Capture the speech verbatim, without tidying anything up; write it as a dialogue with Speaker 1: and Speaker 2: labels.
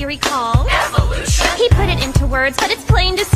Speaker 1: theory called
Speaker 2: evolution.
Speaker 1: He put it into words, but it's plain to see